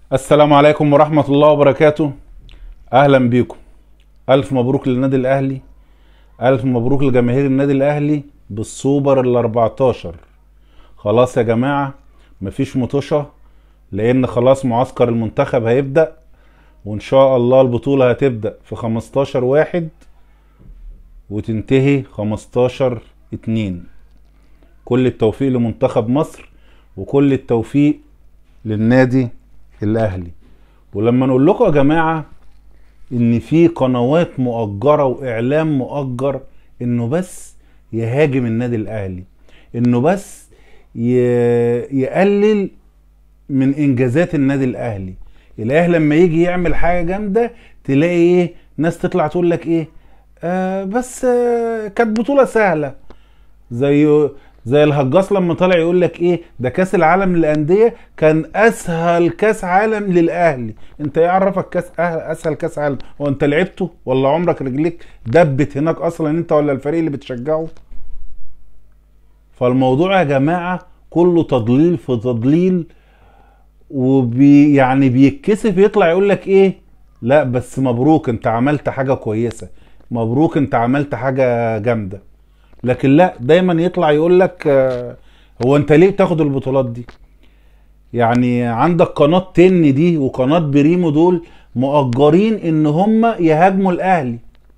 السلام عليكم ورحمة الله وبركاته. أهلا بيكم. ألف مبروك للنادي الأهلي، ألف مبروك لجماهير النادي الأهلي بالسوبر ال14. خلاص يا جماعة، مفيش مطوشة، لأن خلاص معسكر المنتخب هيبدأ، وإن شاء الله البطولة هتبدأ في 15/1 وتنتهي 15/2. كل التوفيق لمنتخب مصر وكل التوفيق للنادي الأهلي. ولما نقول لكم يا جماعة ان في قنوات مؤجرة واعلام مؤجر انه بس يهاجم النادي الاهلي، انه بس يقلل من انجازات النادي الاهلي. الاهلي لما يجي يعمل حاجة جامدة تلاقي ايه؟ ناس تطلع تقول لك ايه؟ بس كانت بطولة سهلة. زي الهجاص لما طلع يقول لك ايه؟ ده كاس العالم للانديه كان اسهل كاس عالم للاهلي. انت ايه عرفك اسهل كاس عالم؟ هو انت لعبته ولا عمرك رجليك دبت هناك اصلا انت ولا الفريق اللي بتشجعه؟ فالموضوع يا جماعه كله تضليل في تضليل، يعني بيتكسف يطلع يقول لك ايه؟ لا بس مبروك انت عملت حاجه كويسه، مبروك انت عملت حاجه جامده. لكن لا، دايما يطلع يقول لك هو انت ليه بتاخد البطولات دي؟ يعني عندك قناة تن دي وقناة بريمو، دول مؤجرين ان هم يهاجموا الاهلي.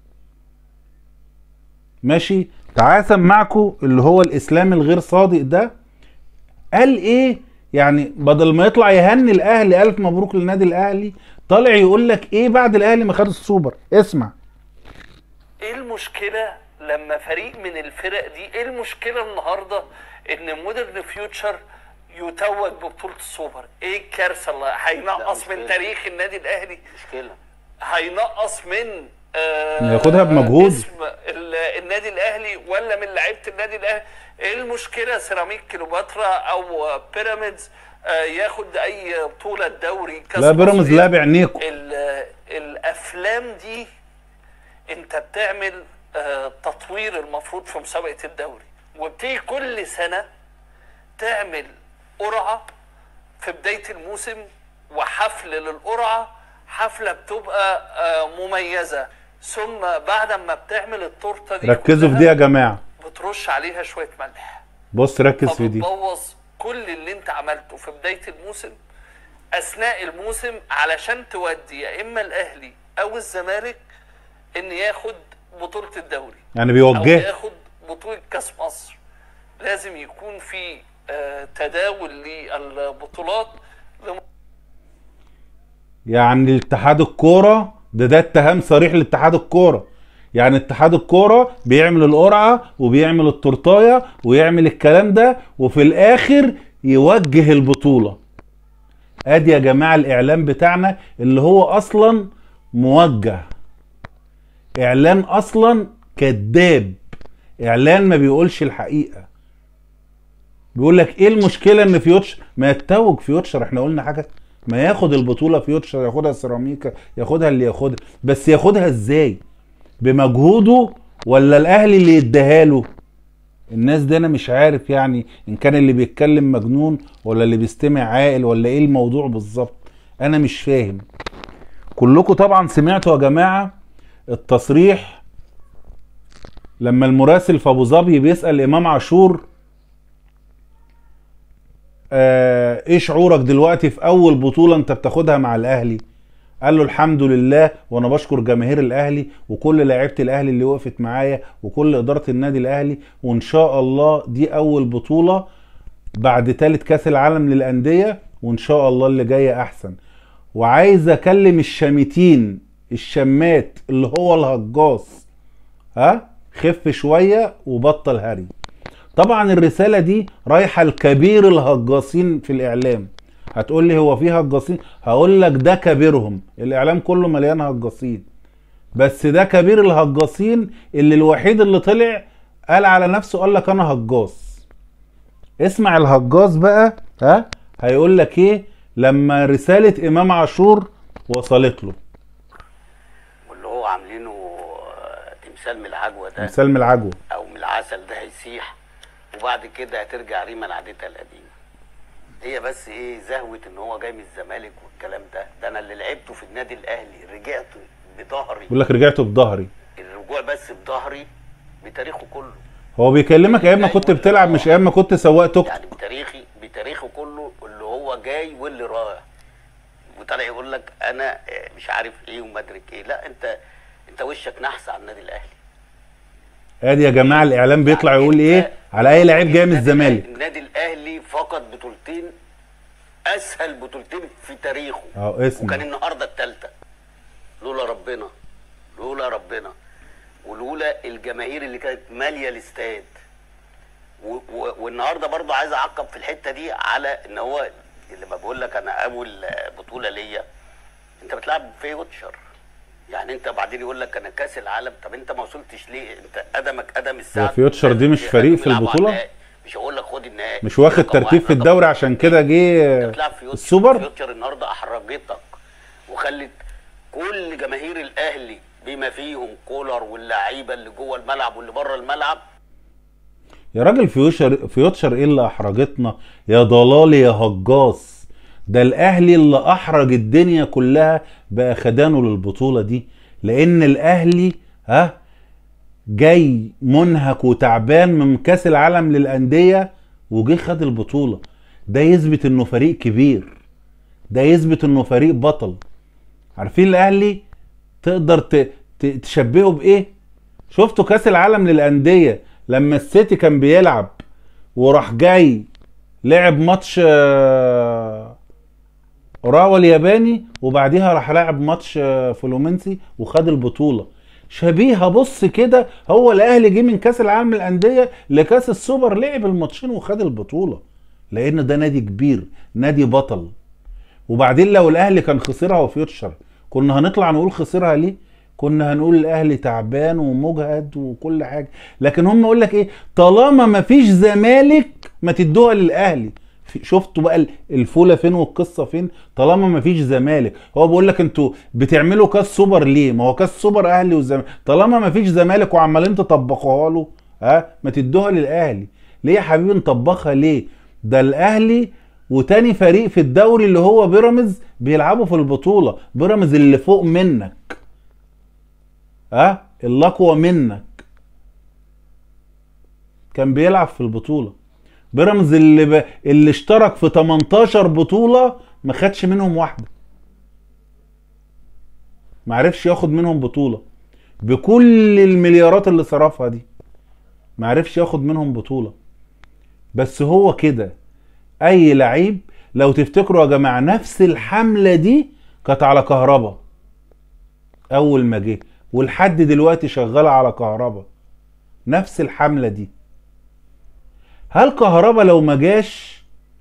ماشي، تعال اسمعكم اللي هو الاسلام الغير صادق ده قال ايه. يعني بدل ما يطلع يهني الاهلي الف مبروك للنادي الاهلي، طالع يقول لك ايه بعد الاهلي ما خد السوبر. اسمع. ايه المشكلة لما فريق من الفرق دي، ايه المشكلة النهاردة ان مودرن فيوتشر يتوج ببطولة السوبر؟ ايه الكارثة اللي هينقص من تاريخ النادي الاهلي؟ مشكلة هينقص من ياخدها بمجهود اسم النادي الاهلي ولا من لعيبة النادي الاهلي؟ ايه المشكلة سيراميك كليوباترا او بيراميدز ياخد اي بطولة دوري كاس لا بيراميدز لا بعينيكم. الافلام دي انت بتعمل تطوير المفروض في مسابقة الدوري، وبتيجي كل سنة تعمل قرعة في بداية الموسم وحفل للقرعة، حفلة بتبقى مميزة، ثم بعد ما بتعمل التورتة دي ركزوا في دي يا جماعة، بترش عليها شوية ملح. بص ركز في دي. فبتبوظ كل اللي انت عملته في بداية الموسم اثناء الموسم علشان تودي يا اما الاهلي او الزمالك ان ياخد بطولة الدوري، يعني بيوجه او ياخد بطولة كاس مصر. لازم يكون في تداول للبطولات. يعني اتحاد الكورة ده اتهام صريح لاتحاد الكورة. يعني اتحاد الكورة بيعمل القرعة وبيعمل التورتاية ويعمل الكلام ده وفي الاخر يوجه البطولة. ادي يا جماعة الاعلام بتاعنا اللي هو اصلا موجه، اعلان اصلا كذاب، اعلان ما بيقولش الحقيقة. بيقول لك ايه المشكلة ان فيوتشر ما يتوج فيوتشر؟ احنا قلنا حاجة؟ ما ياخد البطولة فيوتشر، ياخدها سيراميكا، ياخدها اللي ياخدها، بس ياخدها ازاي؟ بمجهوده ولا الاهلي اللي يديها له؟ الناس دي انا مش عارف يعني ان كان اللي بيتكلم مجنون ولا اللي بيستمع عاقل ولا ايه الموضوع بالظبط. انا مش فاهم. كلكم طبعا سمعتوا يا جماعة التصريح لما المراسل في ابو ظبي بيسأل امام عاشور ايه شعورك دلوقتي في اول بطولة انت بتاخدها مع الاهلي؟ قال له الحمد لله، وانا بشكر جماهير الاهلي وكل لاعيبه الاهلي اللي وقفت معايا وكل اداره النادي الاهلي، وان شاء الله دي اول بطوله بعد ثالث كاس العالم للانديه، وان شاء الله اللي جايه احسن. وعايز اكلم الشامتين الشمات اللي هو الهجاص، خف شويه وبطل هري. طبعا الرساله دي رايحه لكبير الهجاصين في الاعلام. هتقول لي هو في هجاصين؟ هقول لك ده كبيرهم، الاعلام كله مليان هجاصين، بس ده كبير الهجاصين اللي الوحيد اللي طلع قال على نفسه قال لك انا هجاص. اسمع الهجاص بقى هيقول لك ايه لما رسالة امام عاشور وصلت له. واللي هو عاملينه تمثال من العجوه ده، تمثال من العجوه او من العسل ده هيسيح، وبعد كده هترجع ريما لعادتها القديمه. هي بس ايه زهوه ان هو جاي من الزمالك والكلام ده انا اللي لعبته في النادي الاهلي رجعت بظهري. بيقول لك رجعت بظهري. الرجوع بس بظهري بتاريخه كله. هو بيكلمك ايام ما كنت بتلعب مش ايام ما كنت سواق توك. يعني بتاريخه كله اللي هو جاي واللي رايح، وطالع يقول لك انا مش عارف ايه وما ادرك ايه. لا انت وشك نحس على النادي الاهلي. ادي يا جماعه الاعلام بيطلع يعني يقول ايه على اي لعيب جاي من الزمالك. النادي الاهلي فقد بطولتين، اسهل بطولتين في تاريخه، وكان النهارده الثالثه. لولا ربنا ولولا الجماهير اللي كانت ماليه الاستاد. والنهارده برضه عايز اعقب في الحته دي على ان هو اللي ما بقول لك انا اول بطوله ليا انت بتلعب في ويتشر. يعني انت بعدين يقول لك انا كاس العالم، طب انت ما وصلتش ليه؟ انت قدمك قدم الساعه. في ويتشر دي مش فريق في البطوله؟ مش هقول لك خد النهائي، مش واخد ترتيب في الدوري عشان كده جه السوبر. ويتشر النهارده احرجتك وخلت كل جماهير الاهلي بما فيهم كولر واللعيبه اللي جوه الملعب واللي بره الملعب. يا راجل في ويتشر ايه اللي احرجتنا يا ضلالي يا هجاص؟ ده الاهلي اللي احرج الدنيا كلها بقى خدانه للبطوله دي، لان الاهلي جاي منهك وتعبان من كاس العالم للانديه وجه خد البطوله. ده يثبت انه فريق كبير، ده يثبت انه فريق بطل. عارفين الاهلي تقدر تشبهه بايه؟ شفتوا كاس العالم للانديه لما السيتي كان بيلعب وراح جاي لعب ماتش اوراوا الياباني وبعديها راح لعب ماتش فلومنسي وخد البطوله. شبيهه بص كده، هو الاهلي جه من كاس العالم للانديه لكاس السوبر لعب الماتشين وخد البطوله، لان ده نادي كبير، نادي بطل. وبعدين لو الاهلي كان خسرها وفيوتشر كنا هنطلع نقول خسرها ليه؟ كنا هنقول الاهلي تعبان ومجهد وكل حاجه. لكن هم يقول لك ايه؟ طالما ما فيش زمالك ما تدوها للاهلي. شفتوا بقى الفوله فين والقصه فين؟ طالما ما فيش زمالك. هو بيقول لك انتوا بتعملوا كاس سوبر ليه؟ ما هو كاس سوبر اهلي والزمالك. طالما ما فيش زمالك وعمالين تطبقوها له ما تدوها للاهلي. ليه يا حبيبي نطبقها ليه؟ ده الاهلي وتاني فريق في الدوري اللي هو بيراميدز بيلعبوا في البطوله. بيراميدز اللي فوق منك، الاقوى منك، كان بيلعب في البطوله. بيراميدز اللي اشترك في 18 بطوله ما خدش منهم واحده، ما عرفش ياخد منهم بطوله بكل المليارات اللي صرفها دي، ما عرفش ياخد منهم بطوله. بس هو كده اي لعيب. لو تفتكروا يا جماعه نفس الحمله دي كانت على كهربا اول ما جه، ولحد دلوقتي شغاله على كهربا نفس الحمله دي. هل كهربا لو ما جاش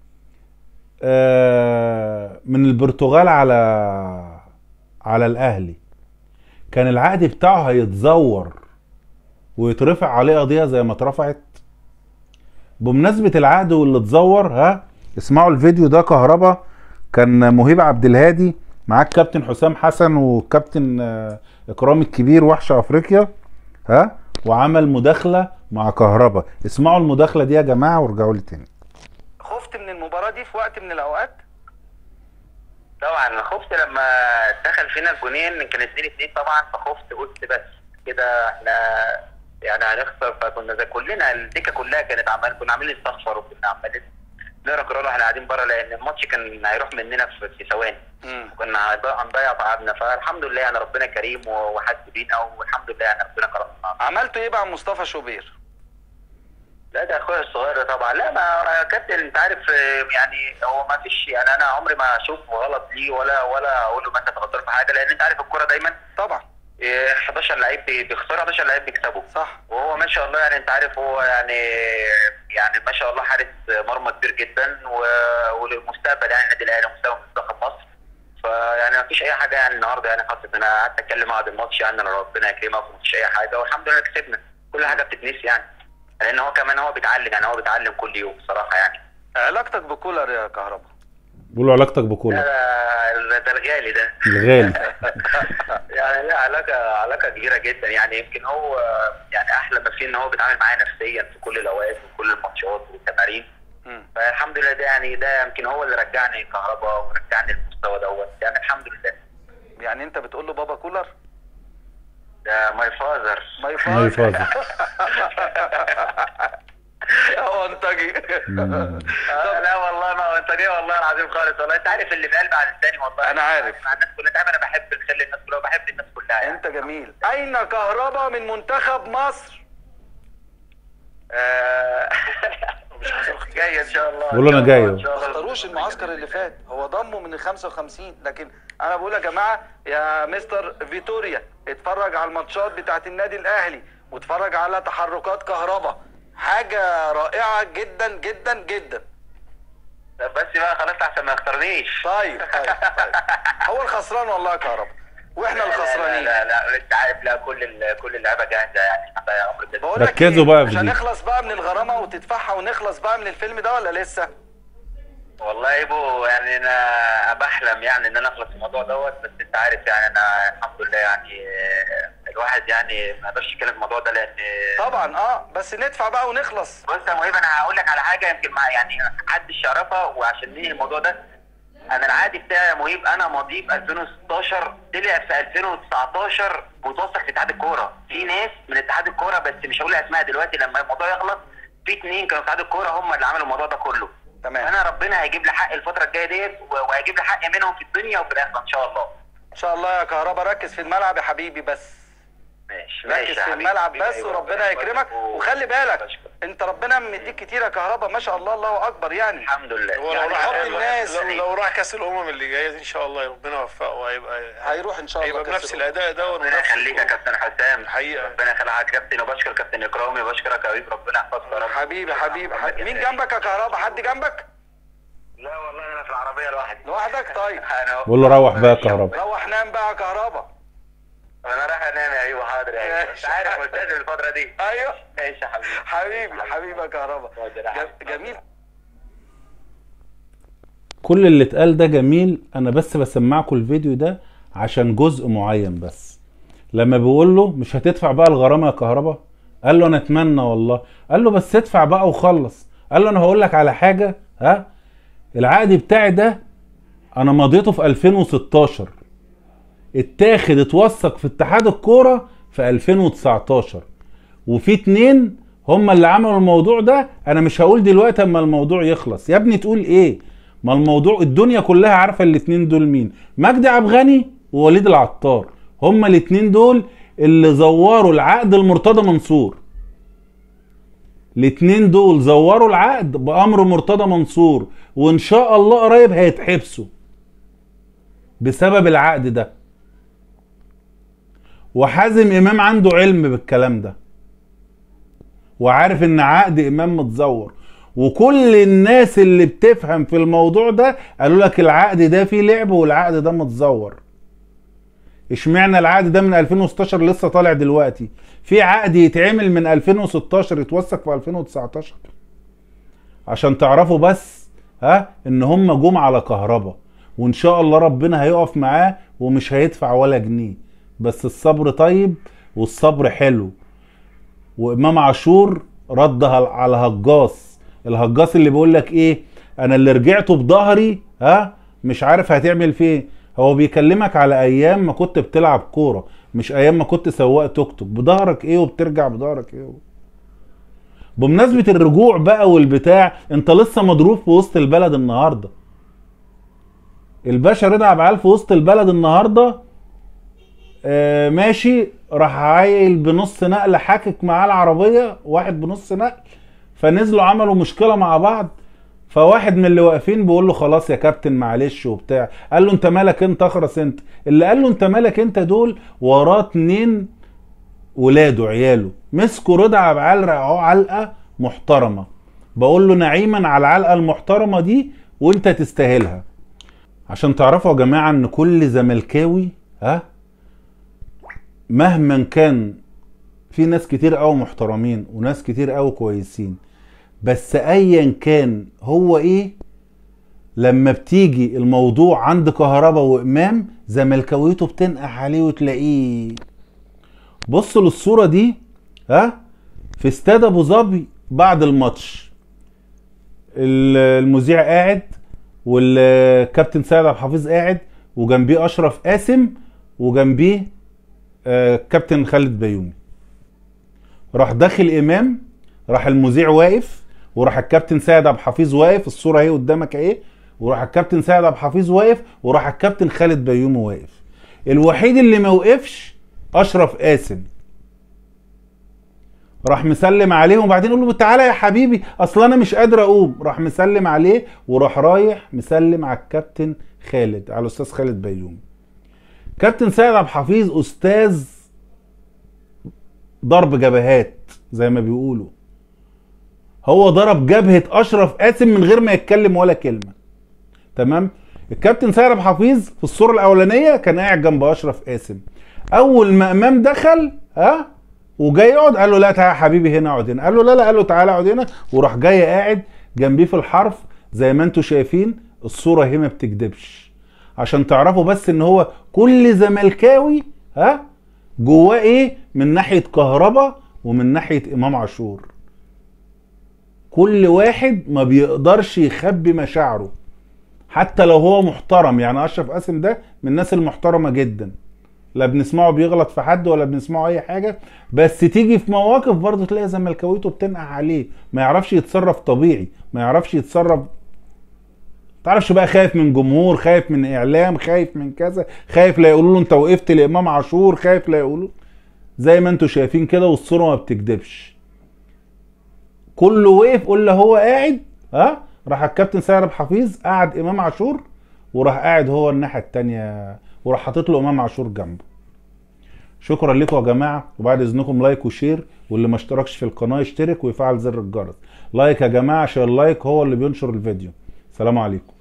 من البرتغال على الاهلي كان العقد بتاعه هيتزور ويترفع عليه قضيه زي ما اترفعت؟ بمناسبه العقد واللي اتزور، اسمعوا الفيديو ده. كهربا كان مهيب عبد الهادي معاك كابتن حسام حسن وكابتن اكرام الكبير وحش افريقيا، وعمل مداخله مع كهربا. اسمعوا المداخله دي يا جماعه وارجعوا لي تاني. خفت من المباراه دي في وقت من الاوقات؟ طبعا خفت لما دخل فينا الجونين، كان 2-2 طبعا، فخفت قلت بس كده احنا يعني هنخسر. فكنا زي كلنا الدكه كلها كنا عاملين نستغفر وكنا عمالين نقرا قرار واحنا قاعدين بره، لان الماتش كان هيروح مننا في ثواني وكنا هنضيع تعبنا. فالحمد لله يعني ربنا كريم وحس بينا، والحمد لله يعني ربنا كرمنا. عملتوا ايه مع مصطفى شوبير؟ لا ده اخويا الصغير طبعا. لا ما كابتن انت عارف يعني هو ما فيش، يعني انا عمري ما اشوف غلط ليه ولا اقول له مثلا تغلط في حاجه، لان انت عارف الكوره دايما طبعا 11 لعيب بيخسروا، 11 لعيب بيكسبوا، صح. وهو ما شاء الله يعني انت عارف هو يعني ما شاء الله حارس مرمى كبير جدا وللمستقبل يعني النادي الاهلي ومستقبل منتخب مصر. فيعني ما فيش اي حاجه يعني النهارده يعني خاصه ان انا قعدت اتكلم بعد الماتش يعني ان ربنا يكرمك وما فيش اي حاجه، والحمد لله كسبنا. كل حاجه بتتنسي يعني، لان هو كمان هو بيتعلم، يعني هو بيتعلم كل يوم بصراحه. يعني علاقتك بكولر يا كهربا؟ بقول له علاقتك بكولر ده الغالي ده الغالي يعني لا علاقه كبيره جدا. يعني يمكن هو يعني احلى ما فيه ان هو بيتعامل معايا نفسيا في كل الاوقات وكل الماتشات والتمارين. فالحمد لله ده يعني ده يمكن هو اللي رجعني كهرباء ورجعني المستوى دوت يعني الحمد لله. يعني انت بتقول له بابا كولر؟ ده ماي فاذر. ماي ماي فاذر. فاذر. هو انتجي. لا والله ما هو انتاجيه والله العظيم خالص والله. انت عارف اللي في قلبي عن الثاني والله. انا عارف. مع الناس كلها. انا بحب الخل الناس كلها وبحب الناس كلها يعني. انت جميل. اين كهرباء من منتخب مصر؟ جاي ان شاء الله. بقول له انا جاي. ما اختاروش المعسكر اللي فات، هو ضمه من ال 55، لكن انا بقول يا جماعه يا مستر فيتوريا اتفرج على الماتشات بتاعت النادي الاهلي واتفرج على تحركات كهرباء، حاجه رائعه جدا جدا جدا. بس بقى خلاص احسن ما يختارنيش. طيب. هو الخسران والله يا كهرباء واحنا الخسرانين. لا انت عارف. لا كل اللعيبه جاهزه يعني حتى امر كده. بقول لك ركزوا بقى في مش دي. هنخلص بقى من الغرامه وتدفعها ونخلص بقى من الفيلم ده ولا لسه؟ والله يا ابو يعني انا بحلم يعني ان انا اخلص من الموضوع دوت. بس انت عارف يعني انا الحمد لله يعني الواحد يعني ما يقدرش يتكلم في الموضوع ده لان طبعا بس ندفع بقى ونخلص. بص يا مهيب انا هقول لك على حاجه يمكن مع يعني محدش يعرفها وعشان ننهي الموضوع ده. انا العادي بتاعي يا مهيب انا ماضيه في 2016 طلع في 2019 متوثق في اتحاد الكوره. في ناس من اتحاد الكوره بس مش هقول اسماء دلوقتي لما الموضوع يخلص. في 2 كانوا في اتحاد الكوره هم اللي عملوا الموضوع ده كله. تمام. انا ربنا هيجيب لي حق الفتره الجايه ديت وهيجيب لي حق منهم في الدنيا وفي الاخره ان شاء الله. ان شاء الله يا كهرباء. ركز في الملعب يا حبيبي بس. ماشي ركز في الملعب بس وربنا يكرمك. وخلي بالك انت ربنا مديك كتير يا كهرباء ما شاء الله. الله اكبر يعني. الحمد لله. هو يعني حب الناس. لو راح كاس الامم اللي جايه ان شاء الله ربنا يوفقه وهيبقى هيروح ان شاء الله هيبقى كأس بنفس الأمم. الاداء ده ربنا يخليك يا كابتن حسام. الحقيقة. ربنا يخليك يا كابتن وبشكر كابتن اكرامي وبشكرك يا حبيبي. ربنا يحفظك يا رب. حبيبي. مين جنبك يا كهرباء؟ حد جنبك؟ لا والله انا في العربيه لوحدي. لوحدك؟ طيب بقول له روح بقى يا كهرباء. روح نام بقى يا كهرباء. انا رايح انام يا ايوه. حاضر يا ايوه. انت عارف ملتزم الفتره دي. ايوه ماشي يا حبيبي. حبيبي يا كهرباء. جميل. كل اللي اتقال ده جميل. انا بس بسمعكم الفيديو ده عشان جزء معين بس. لما بيقول له مش هتدفع بقى الغرامه يا كهرباء، قال له انا اتمنى والله. قال له بس ادفع بقى وخلص. قال له انا هقول لك على حاجه. العقد بتاعي ده انا مضيته في 2016 اتاخد اتوثق في اتحاد الكوره في 2019 وفي 2 هم اللي عملوا الموضوع ده. انا مش هقول دلوقتي اما الموضوع يخلص. يا ابني تقول ايه؟ ما الموضوع الدنيا كلها عارفه الاتنين دول مين. مجدي عبد الغني ووليد العطار. هم الاتنين دول اللي زوروا العقد المرتضى منصور. الاتنين دول زوروا العقد بامر مرتضى منصور وان شاء الله قريب هيتحبسوا بسبب العقد ده. وحازم امام عنده علم بالكلام ده وعارف ان عقد امام متزور. وكل الناس اللي بتفهم في الموضوع ده قالوا لك العقد ده فيه لعب والعقد ده متزور. اشمعنى العقد ده من 2016 لسه طالع دلوقتي؟ في عقد يتعمل من 2016 يتوثق في 2019 عشان تعرفوا بس ان هم جم على كهرباء. وان شاء الله ربنا هيقف معاه ومش هيدفع ولا جنيه. بس الصبر طيب والصبر حلو. وامام عاشور ردها على هجاص. الهجاص اللي بيقول لك ايه؟ انا اللي رجعته بظهري مش عارف هتعمل فيه. هو بيكلمك على ايام ما كنت بتلعب كوره مش ايام ما كنت سواق توك توك. بظهرك ايه وبترجع بظهرك ايه؟ بمناسبه الرجوع بقى والبتاع، انت لسه مضروب في وسط البلد النهارده. الباشا رضا عبد العال في وسط البلد النهارده ماشي، راح عايل بنص نقل حاكك معاه العربيه، واحد بنص نقل، فنزلوا عملوا مشكله مع بعض. فواحد من اللي واقفين بيقول له خلاص يا كابتن معلش وبتاع. قال له انت مالك انت؟ اخرس انت. اللي قال له انت مالك انت دول وراه 2 ولاده عياله مسكوا رضا عبد العال رقعوه علقه محترمه. بقول له نعيما على العلقه المحترمه دي وانت تستاهلها. عشان تعرفوا يا جماعه ان كل زملكاوي مهما كان في ناس كتير قوي محترمين وناس كتير قوي كويسين، بس ايا كان هو ايه، لما بتيجي الموضوع عند كهرباء وامام زملكاويته بتنقح عليه وتلاقيه. بصوا للصوره دي في استاد ابو ظبي بعد الماتش. المذيع قاعد والكابتن سيد عبد الحفيظ قاعد وجنبيه اشرف قاسم وجنبيه كابتن خالد بيومي. راح داخل امام، راح المذيع واقف، وراح الكابتن سيد عبد الحفيظ واقف، الصوره اهي قدامك اهي، وراح الكابتن سيد عبد الحفيظ واقف، وراح الكابتن خالد بيومي واقف. الوحيد اللي ما وقفش اشرف قاسم. راح مسلم عليه وبعدين يقول له تعالى يا حبيبي اصل انا مش قادر اقوم. راح مسلم عليه وراح رايح مسلم على الكابتن خالد، على الاستاذ خالد بيومي. كابتن سيد عبد الحفيظ استاذ ضرب جبهات زي ما بيقولوا. هو ضرب جبهة اشرف قاسم من غير ما يتكلم ولا كلمة. تمام؟ الكابتن سيد عبد الحفيظ في الصورة الاولانية كان قاعد جنب اشرف قاسم. اول ما امام دخل وجاي يقعد قال له لا تعالى يا حبيبي هنا اقعد هنا. قال له لا قال له تعالى اقعد هنا، وراح جاي قاعد جنبيه في الحرف زي ما انتم شايفين. الصورة هي ما بتكدبش عشان تعرفوا بس ان هو كل زملكاوي جواه ايه من ناحية كهربا ومن ناحية امام عاشور. كل واحد ما بيقدرش يخبي مشاعره حتى لو هو محترم. يعني اشرف قاسم ده من الناس المحترمة جدا، لا بنسمعه بيغلط في حد ولا بنسمعه اي حاجة، بس تيجي في مواقف برضه تلاقي زملكاويته بتنقع عليه، ما يعرفش يتصرف طبيعي، ما يعرفش يتصرف، تعرفش بقى، خايف من جمهور، خايف من اعلام، خايف من كذا، خايف لا يقولوا له انت وقفت لامام عاشور، خايف لا يقولوا زي ما انتم شايفين كده. والصورة ما بتكدبش، كله وقف. قول له هو قاعد راح الكابتن سيد عبد الحفيظ قعد امام عاشور، وراح قاعد هو الناحية التانية، وراح حاطط له امام عاشور جنبه. شكرا لكم يا جماعه، وبعد اذنكم لايك وشير، واللي ما اشتركش في القناه يشترك ويفعل زر الجرس. لايك يا جماعه عشان اللايك هو اللي بينشر الفيديو. سلام عليكم.